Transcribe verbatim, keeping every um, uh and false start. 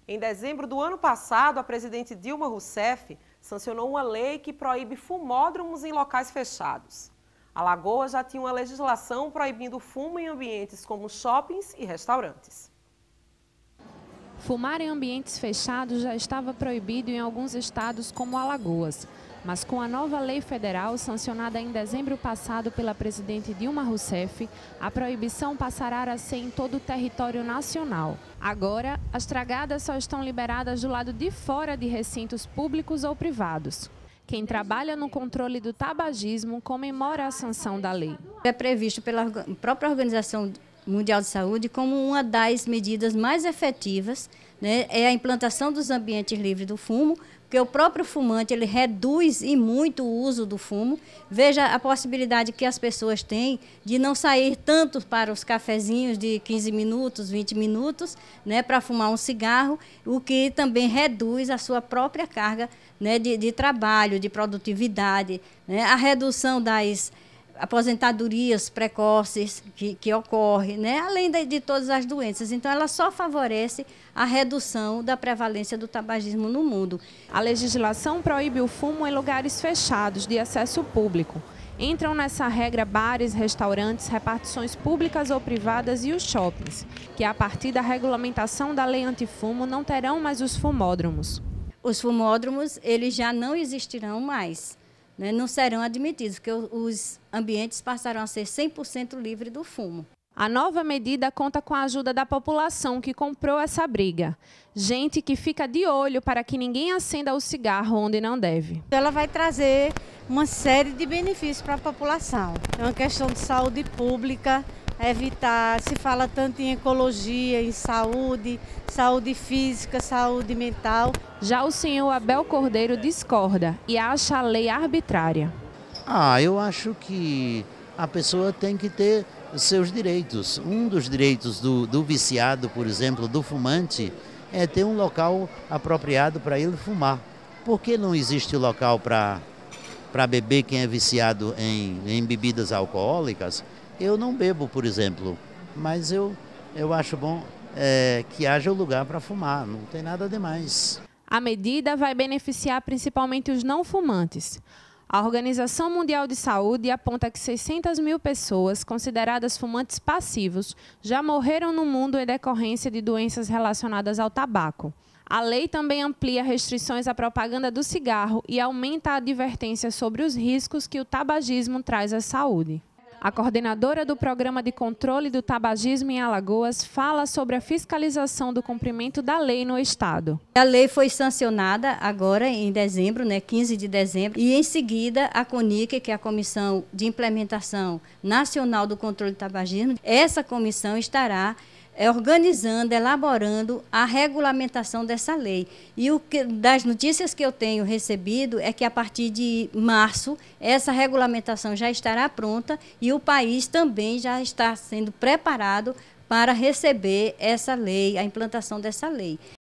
Em dezembro do ano passado, a presidente Dilma Rousseff sancionou uma lei que proíbe fumódromos em locais fechados. Alagoas já tinha uma legislação proibindo o fumo em ambientes como shoppings e restaurantes. Fumar em ambientes fechados já estava proibido em alguns estados como Alagoas. Mas com a nova lei federal, sancionada em dezembro passado pela presidente Dilma Rousseff, a proibição passará a ser em todo o território nacional. Agora, as tragadas só estão liberadas do lado de fora de recintos públicos ou privados. Quem trabalha no controle do tabagismo comemora a sanção da lei. É previsto pela própria Organização Mundial de Saúde como uma das medidas mais efetivas, né, é a implantação dos ambientes livres do fumo, porque o próprio fumante ele reduz e muito o uso do fumo. Veja a possibilidade que as pessoas têm de não sair tanto para os cafezinhos de quinze minutos, vinte minutos, né, para fumar um cigarro, o que também reduz a sua própria carga, né, de, de trabalho, de produtividade, né, a redução das aposentadorias precoces que, que ocorre, né? Além de, de todas as doenças. Então, ela só favorece a redução da prevalência do tabagismo no mundo. A legislação proíbe o fumo em lugares fechados de acesso público. Entram nessa regra bares, restaurantes, repartições públicas ou privadas e os shoppings, que a partir da regulamentação da lei antifumo não terão mais os fumódromos. Os fumódromos, eles já não existirão mais. Não serão admitidos, porque os ambientes passarão a ser cem por cento livres do fumo. A nova medida conta com a ajuda da população que comprou essa briga. Gente que fica de olho para que ninguém acenda o cigarro onde não deve. Ela vai trazer uma série de benefícios para a população. É uma questão de saúde pública, evitar, se fala tanto em ecologia, em saúde, saúde física, saúde mental. Já o senhor Abel Cordeiro discorda e acha a lei arbitrária. Ah, eu acho que a pessoa tem que ter os seus direitos. Um dos direitos do, do viciado, por exemplo, do fumante, é ter um local apropriado para ele fumar. Por que não existe local para para beber quem é viciado em, em bebidas alcoólicas? Eu não bebo, por exemplo, mas eu, eu acho bom é, que haja o lugar para fumar, não tem nada demais. A medida vai beneficiar principalmente os não fumantes. A Organização Mundial de Saúde aponta que seiscentas mil pessoas consideradas fumantes passivos já morreram no mundo em decorrência de doenças relacionadas ao tabaco. A lei também amplia restrições à propaganda do cigarro e aumenta a advertência sobre os riscos que o tabagismo traz à saúde. A coordenadora do Programa de Controle do Tabagismo em Alagoas fala sobre a fiscalização do cumprimento da lei no estado. A lei foi sancionada agora em dezembro, né, quinze de dezembro, e em seguida a CONIC, que é a Comissão de Implementação Nacional do Controle do Tabagismo, essa comissão estará É, organizando, elaborando a regulamentação dessa lei. E o que, das notícias que eu tenho recebido é que a partir de março essa regulamentação já estará pronta e o país também já está sendo preparado para receber essa lei, a implantação dessa lei.